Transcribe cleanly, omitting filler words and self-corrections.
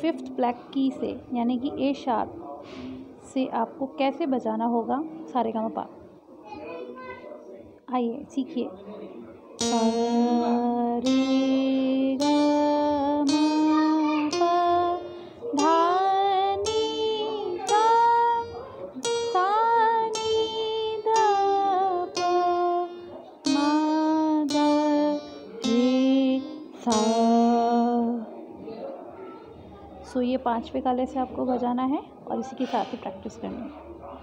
5th black की से यानी कि ए शार्प से आपको कैसे बजाना होगा सारेगामापा। आइए सीखिए। सो ये 5वें काले से आपको बजाना है और इसी के साथ ही प्रैक्टिस करनी है।